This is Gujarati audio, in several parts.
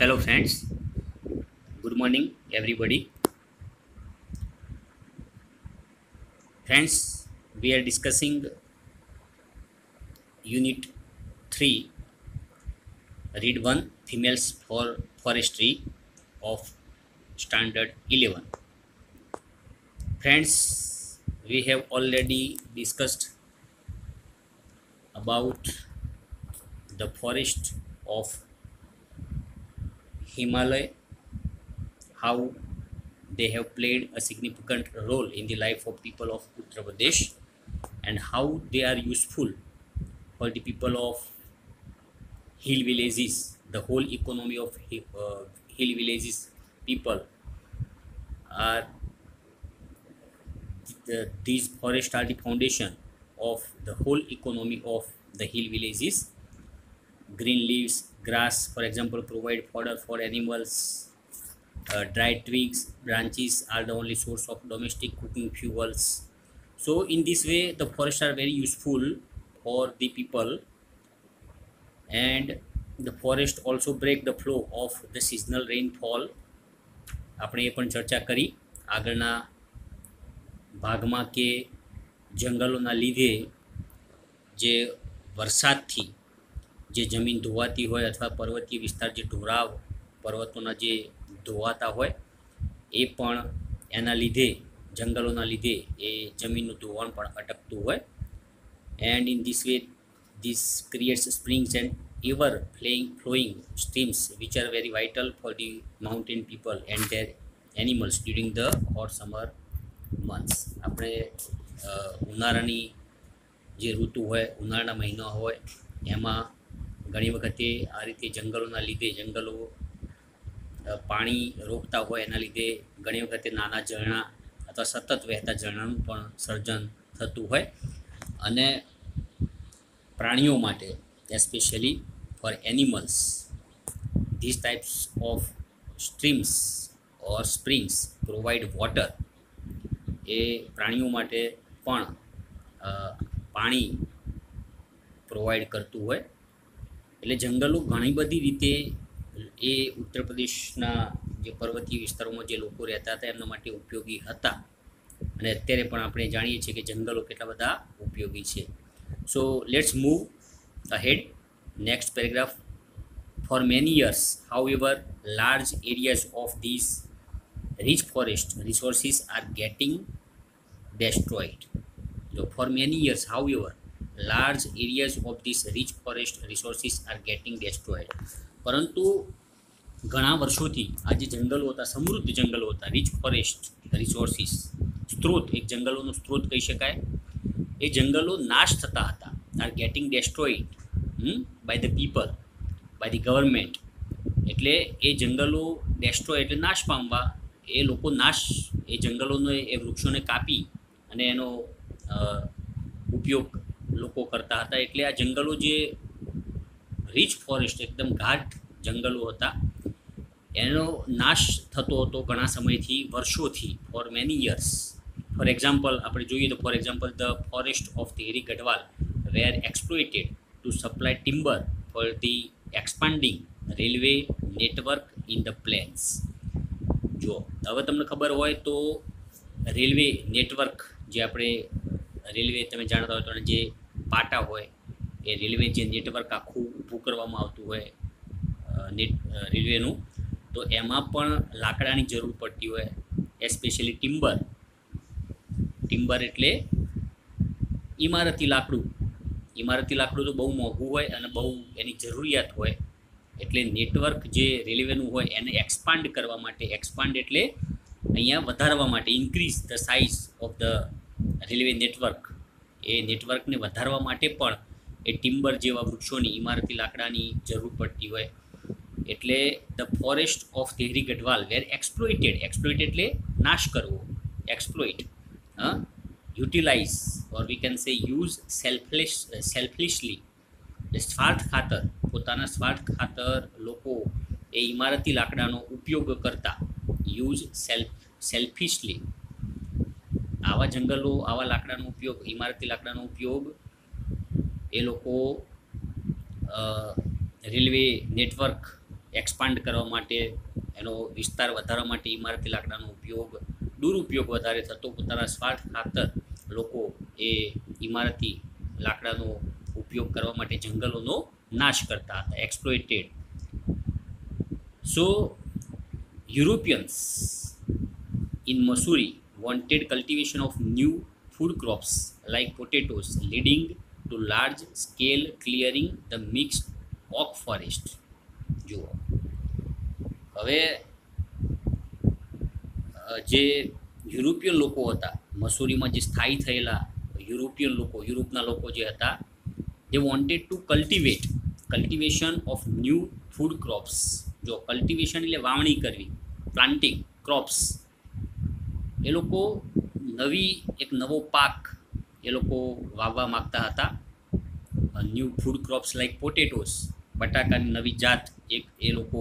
Hello, friends. Good morning, everybody. Friends, we are discussing Unit 3, Read 1, Females for Forestry of Standard 11. Friends, we have already discussed about the forest of Himalaya, how they have played a significant role in the life of people of Uttar Pradesh and how they are useful for the people of hill villages. The whole economy of hill villages people are these forests are the foundation of the whole economy of the hill villages. Green leaves, grass, for example, provide fodder for animals. Dry twigs, branches are the only source of domestic cooking fuels. So, in this way, the forests are very useful for the people, and the forest also break the flow of the seasonal rainfall. આપણે એ પણ ચર્ચા કરી આગળના ભાગમાં કે જંગલોના લીધે જે વરસાદથી જે જમીન ધોવાતી હોય અથવા પર્વતીય વિસ્તાર જે ઢોળાવ પર્વતોના જે ધોવાતા હોય એ પણ એના લીધે જંગલોના લીધે એ જમીનનું ધોવાણ પણ અટકતું હોય. And in this way this creates springs and ever flowing streams which are very vital for the mountain people and their animals during the hot summer months. આપણે ઉનાળાની જે ઋતુ હોય ઉનાળાના મહિના હોય એમાં ઘણી વખતે આ રીતે જંગલોના લીધે જંગલો પાણી રોકતા હોય એના લીધે ઘણી વખતે નાના ઝરણા અથવા સતત વહેતા ઝરણાનું પણ સર્જન થતું હોય અને પ્રાણીઓ માટે especially for animals these types of streams or springs provide water. એ પ્રાણીઓ માટે પણ પાણી પ્રોવાઈડ કરતું હોય એટલે જંગલો ઘણી બધી રીતે એ ઉત્તર પ્રદેશના જે પર્વતીય વિસ્તારોમાં જે લોકો રહેતા હતા એમના માટે ઉપયોગી હતા અને અત્યારે પણ આપણે જાણીએ છીએ કે જંગલો કેટલા બધા ઉપયોગી છે. So let's move ahead. Next paragraph. For many years, however, large areas of these rich forest resources are getting destroyed. So for many years, however, large areas of these rich forest resources are getting destroyed. પરંતુ ઘણા વર્ષોથી આ જે જંગલો હતા સમૃદ્ધ જંગલો હતા રિચ ફોરેસ્ટ રિસોર્સિસ સ્ત્રોત એક જંગલોનો સ્ત્રોત કહી શકાય એ જંગલો નાશ થતા હતા are getting destroyed by the people by the government. એટલે એ જંગલો ડેસ્ટ્રોય એટલે નાશ પામવા એ લોકો નાશ એ જંગલોનો એ વૃક્ષોને કાપી અને એનો ઉપયોગ લોકો કરતા હતા. એટલે આ જંગલો જે રિચ ફોરેસ્ટ એકદમ ઘાટ જંગલો હતા એનો નાશ થતો હતો ઘણા સમયથી વર્ષોથી for many years. For example આપણે જોઈએ તો for example the forest of Tehri Garhwal were exploited to supply timber for the expanding railway network in the plains. જો હવે તમને ખબર હોય તો રેલવે નેટવર્ક જે આપણે રેલવે તમે જાણતા હોય તો જે પાટા હોય એ રેલવે જે નેટવર્ક આખું ઊભું કરવામાં આવતું હોય રેલવેનું તો એમાં પણ લાકડાની જરૂર પડતી હોય એસ્પેશિયલી ટિમ્બર એટલે ઇમારતી લાકડું. ઇમારતી લાકડું તો બહુ મોંઘું હોય અને બહુ એની જરૂરિયાત હોય એટલે નેટવર્ક જે રેલવેનું હોય એને એક્સપાન્ડ કરવા માટે એક્સપાન્ડ એટલે અહીંયા વધારવા માટે increase the size of the railway network એ નેટવર્કને વધારવા માટે પણ એ ટિમ્બર જેવા વૃક્ષોની ઇમારતી લાકડાની જરૂર પડતી હોય. એટલે the forest of Tehri Garhwal were exploited એટલે નાશ કરવો exploit utilize or we can say use selfishly સ્વાર્થ ખાતર પોતાના સ્વાર્થ ખાતર લોકો એ ઇમારતી લાકડાનો ઉપયોગ કરતા યુઝ સેલ્ફિશલી. આવા જંગલો આવા લાકડાનો ઉપયોગ ઇમારતી લાકડાનો ઉપયોગ એ લોકો રેલવે નેટવર્ક એક્સપાન્ડ કરવા માટે, એનો વિસ્તાર વધારવા માટે ઇમારતી લાકડાનો દુરુપયોગ વધારે થતો. પોતાના સ્વાર્થ ખાતર લોકો એ ઇમારતી લાકડાનો ઉપયોગ કરવા માટે જંગલોનો નાશ કરતા હતા, exploited. So Europeans in Missouri wanted cultivation of new food crops like potatoes, leading to large scale clearing the mixed oak forest. જુઓ હવે જે યુરોપિયન લોકો હતા, મસૂરીમાં જે સ્થાયી થયેલા યુરોપના લોકો જે હતા, they wanted to cultivation of new food crops. જો કલ્ટિવેશન એટલે વાવણી કરવી, પ્લાન્ટિંગ, ક્રોપ્સ. એ લોકો એક નવો પાક એ લોકો વાવવા માગતા હતા. New food crops like potatoes, બટાકાની નવી જાત એ લોકો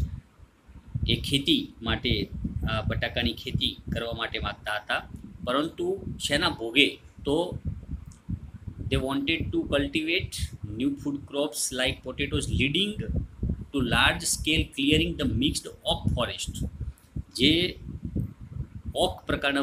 એ ખેતી માટે બટાકાની ખેતી કરવા માટે માગતા હતા. પરંતુ શેના ભોગે? તો they wanted to cultivate new food crops like potatoes leading to large scale clearing the mixed oak forest. જે ઓક પ્રકારના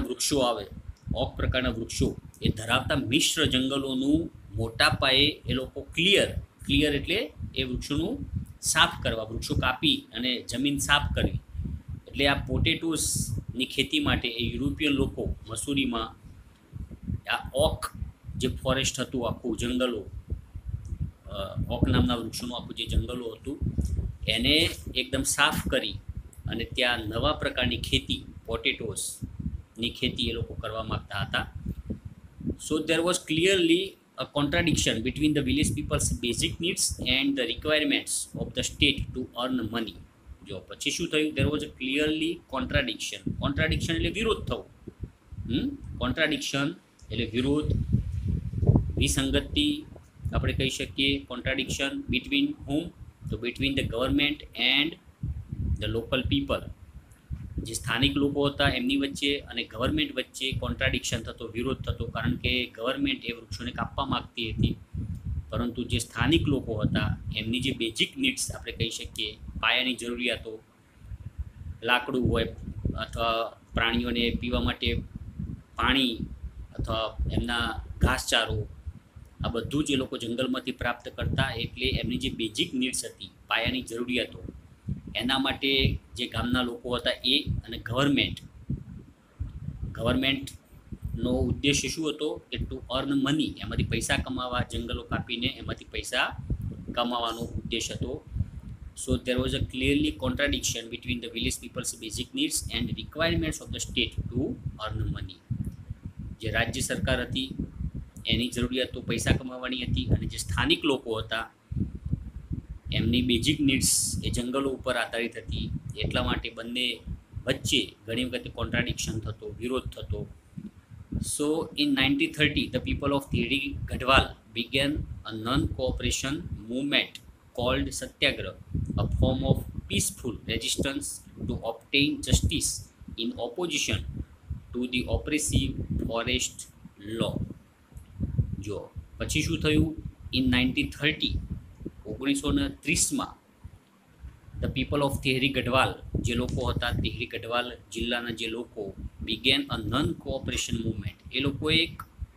વૃક્ષો એ ધરાવતા મિશ્ર જંગલોનું મોટા પાયે એ લોકો ક્લિયર એટલે એ વૃક્ષોનું સાફ કરવા, વૃક્ષો કાપી અને જમીન સાફ કરવી. એટલે આ પોટેટોસની ખેતી માટે એ યુરોપિયન લોકો મસૂરીમાં આ ઓક જે ફોરેસ્ટ હતું, આખું જંગલો, ઓક નામના વૃક્ષોનું આખું જે જંગલો હતું એને એકદમ સાફ કરી અને ત્યાં નવા પ્રકારની ખેતી, પોટેટોસની ખેતી એ લોકો કરવા માગતા હતા. સો there was clearly a contradiction between the village people's basic needs and the requirements of the state to earn money. જો પછી શું થયું? there was a clearly contradiction એટલે વિરોધ થવો. કોન્ટ્રાડિક્શન એટલે વિરોધ, વિસંગતિ આપણે કહી શકીએ. Contradiction between whom? તો between the government and the local people. જે સ્થાનિક લોકો હતા એમની વચ્ચે અને ગવર્મેન્ટ વચ્ચે કોન્ટ્રાડિક્શન થતો, વિરોધ થતો. કારણ કે ગવર્મેન્ટ એ વૃક્ષોને કાપવા માગતી હતી, પરંતુ જે સ્થાનિક લોકો હતા એમની જે બેઝિક નીડ્સ આપણે કહી શકીએ, પાયાની જરૂરિયાતો, લાકડું હોય અથવા પ્રાણીઓને પીવા માટે પાણી અથવા એમના ઘાસચારો, આ બધું જ એ લોકો જંગલમાંથી પ્રાપ્ત કરતા. એટલે એમની જે બેઝિક નીડ્સ હતી, પાયાની જરૂરિયાતો, એના માટે જે ગામના લોકો હતા એ અને ગવર્મેન્ટનો ઉદ્દેશ્ય શું હતો? કે ટુ અર્ન મની, એમાંથી પૈસા કમાવા, જંગલો કાપીને એમાંથી પૈસા કમાવાનો ઉદ્દેશ હતો. સો there was a clearly contradiction between the village people's basic needs and requirements of the state to earn money. જે રાજ્ય સરકાર હતી એની જરૂરિયાતો પૈસા કમાવાની હતી અને જે સ્થાનિક લોકો હતા એમની બેઝિક નીડ્સ એ જંગલો ઉપર આધારિત હતી. એટલા માટે બંને વચ્ચે ઘણી વખતે કોન્ટ્રાડિક્શન થતો, વિરોધ થતો. So in 1930 the people of Tehri Gadwal began a non-cooperation movement called Satyagrah, a form of peaceful resistance to obtain justice in opposition to the oppressive forest law. જો પછી શું થયું? In 1930 the people of Tehri Garhwal, જે લોકો હતા તેહરી ગઢવાલ જિલ્લાના જે લોકો, began a non cooperation movement, એ લોકોએ એક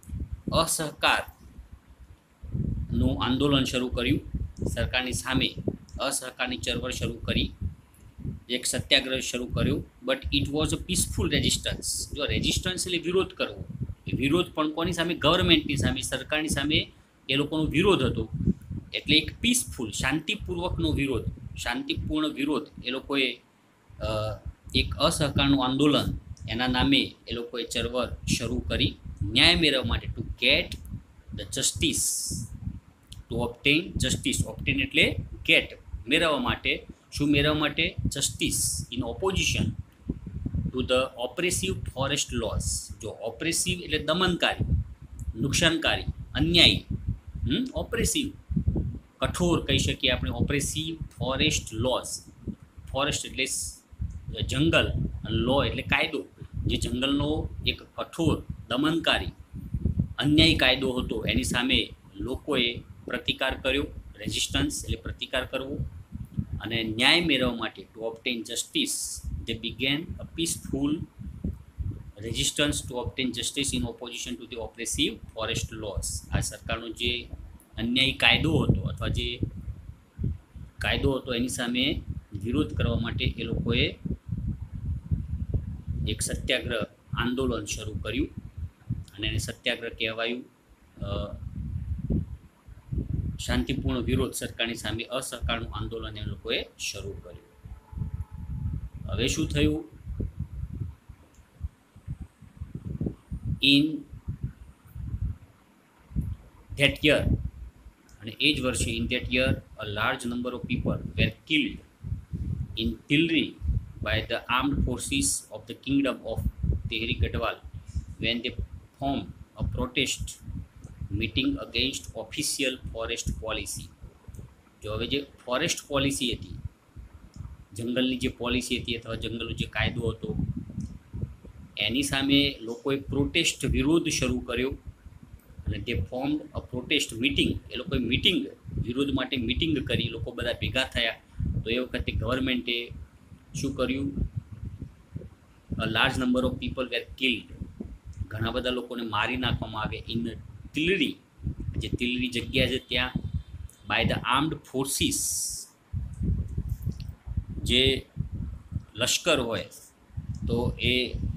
અસહકારનું આંદોલન શરૂ કર્યું સરકારની સામે, અસહકારની ચળવળ શરૂ કરી, એક સત્યાગ્રહ શરૂ કર્યો. But it was a peaceful resistance. જો રેઝિસ્ટન્સ એટલે વિરોધ કરવો, એ વિરોધ પણ કોની સામે? ગવર્મેન્ટની સામે, સરકારની સામે એ લોકોનો વિરોધ હતો. એટલે એક પીસફુલ, શાંતિપૂર્ણ વિરોધ એ લોકોએ એક અસહકારનું આંદોલન એના નામે એ લોકોએ ચળવળ શરૂ કરી ન્યાય મેળવવા માટે. To get the justice, to obtain justice. Obtain એટલે ગેટ, મેળવવા માટે. શું મેળવવા માટે? Justice in opposition to the oppressive forest laws. જો ઓપ્રેસિવ એટલે દમનકારી, નુકસાનકારી, અન્યાયી. ઓપ્રેસિવ કઠોર કહી શકીએ આપણે. ઓપ્રેસિવ ફોરેસ્ટ લોઝ, ફોરેસ્ટ એટલે જંગલ, લો એટલે કાયદો. જે જંગલનો એક કઠોર, દમનકારી, અન્યાયી કાયદો હતો એની સામે લોકોએ પ્રતિકાર કર્યો. રેઝિસ્ટન્સ એટલે પ્રતિકાર કરવો. અને ન્યાય મેળવવા માટે to obtain justice they began a peaceful resistance to obtain justice in opposition to the oppressive forest laws. આ સરકારનો જે અન્યાયી કાયદો હતો અથવા જે કાયદો હતો એની સામે વિરોધ કરવા માટે એ લોકોએ એક સત્યાગ્રહ આંદોલન શરૂ કર્યું અને એને સત્યાગ્રહ કહેવાયું. શાંતિપૂર્ણ વિરોધ સરકારની સામે અસહકારનું આંદોલન એ લોકોએ શરૂ કર્યું. હવે શું થયું? ઇન ધેટ યર, અને એ જ વર્ષે in that year a large number of people were killed in Tilari by the armed forces of the kingdom of Tehri Gadwal when they formed a protest meeting against official forest policy. જો હવે જે ફોરેસ્ટ પોલિસી હતી, જંગલની જે પોલિસી હતી અથવા જંગલનો જે કાયદો હતો એની સામે લોકોએ પ્રોટેસ્ટ વિરોધ શરૂ કર્યો અને તે ફોર્મ્ડ અ પ્રોટેસ્ટ મિટિંગ. એ લોકોએ મિટિંગ વિરોધ માટે મિટિંગ કરી, લોકો બધા ભેગા થયા. તો એ વખતે ગવર્મેન્ટે શું કર્યું? A large number of people were killed, ઘણા બધા લોકોને મારી નાખવામાં આવે ઇન તિલરી, જે તિલરી જગ્યા છે ત્યાં, બાય ધ આર્મ્ડ ફોર્સિસ, જે લશ્કર હોય તો એ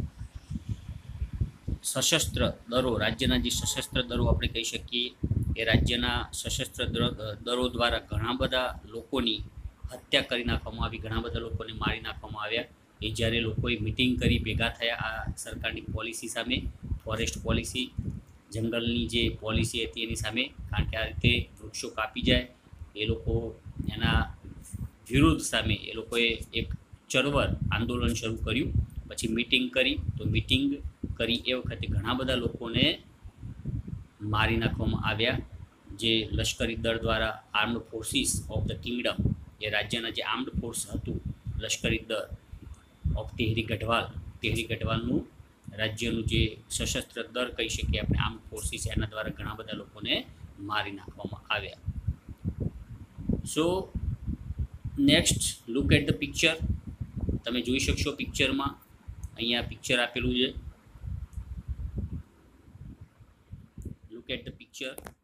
સશસ્ત્ર દળો, રાજ્યના જે સશસ્ત્ર દળો આપણે કહી શકીએ, એ રાજ્યના સશસ્ત્ર દળો દ્વારા ઘણા બધા લોકોની હત્યા કરી નાખવામાં આવી, ઘણા બધા લોકોને મારી નાખવામાં આવ્યા. એ જ્યારે લોકોએ મિટિંગ કરી ભેગા થયા આ સરકારની પોલિસી સામે, ફોરેસ્ટ પોલિસી, જંગલની જે પોલિસી હતી એની સામે, કારણ કે આ રીતે વૃક્ષો કાપી જાય, એ લોકો એના વિરોધ સામે એ લોકોએ એક ચળવળ આંદોલન શરૂ કર્યું. પછી મિટિંગ કરી, તો મિટિંગ કરી એ વખતે ઘણા બધા લોકોને મારી નાખવામાં આવ્યા, જે લશ્કરી દળ દ્વારા, armed forces of the kingdom, એ રાજ્યના જે આર્મ્ડ ફોર્સ હતું, લશ્કરી દળ ઓફ તેહરી ગઢવાલ, તેહરી ગઢવાલનું રાજ્યનું જે સશસ્ત્ર દળ કહી શકીએ આપણે, આર્મ્ડ ફોર્સિસ, એના દ્વારા ઘણા બધા લોકોને મારી નાખવામાં આવ્યા. So next look at the picture. તમે જોઈ શકશો પિક્ચરમાં, અહીંયા પિક્ચર આપેલું છે. Look at the picture.